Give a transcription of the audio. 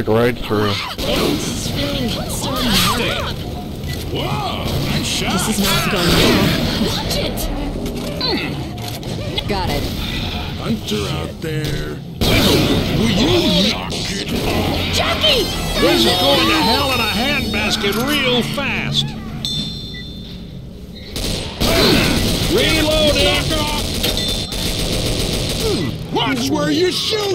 like right through. It's really so hard. Whoa, nice shot. This is not going well. Watch it! Got it. Hunter out there. Will you knock it off? Jackie! This is going to hell in a handbasket real fast. Reloading! Watch where you shoot!